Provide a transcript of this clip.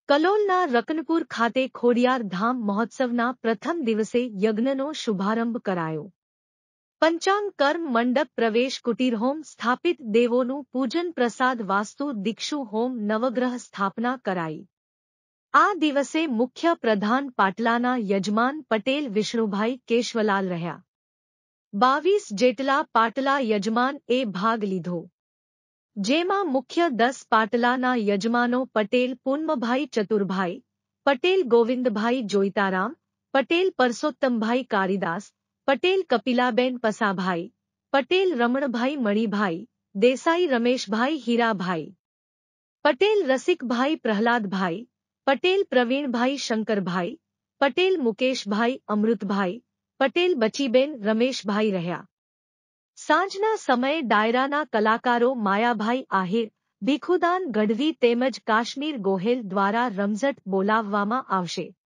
કલોલના રકનપુર ખાતે ખોડિયાર ધામ મહોત્સવના પ્રથમ દિવસે યજ્ઞનો શુભારંભ કરાયો. પંચાંગ કર્મ મંડપ પ્રવેશ કુટીર હોમ સ્થાપિત દેવોનું પૂજન પ્રસાદ વાસ્તુ દીક્ષુ હોમ નવગ્રહ સ્થાપના કરાઈ. આ દિવસે મુખ્ય પ્રધાન પાટલાના યજમાન પટેલ વિષ્ણુભાઈ કેશવલાલ રહ્યા. 22 જેટલા પાટલા યજમાન એ ભાગ લીધો. જેમાં મુખ્ય 10 પાટલાના યજમાનો પટેલ પૂનમભાઈ ચતુરભાઈ, પટેલ ગોવિંદભાઈ જોઈતારામ, પટેલ પરસોત્તમભાઈ કારીદાસ, પટેલ કપિલાબેન પસાભાઈ, પટેલ રમણભાઈ મણિભાઈ, દેસાઈ રમેશભાઈ હીરાભાઈ, પટેલ રસિકભાઈ પ્રહલાદભાઈ, પટેલ પ્રવીણભાઈ શંકરભાઈ, પટેલ મુકેશભાઈ અમૃતભાઈ, પટેલ બચીબેન રમેશભાઈ રહ્યા. સાંજના સમયે ડાયરાના કલાકારો માયાભાઈ આહિર, ભીખુદાન ગઢવી તેમજ કાશ્મીર ગોહેલ દ્વારા રમઝટ બોલાવવામાં આવશે.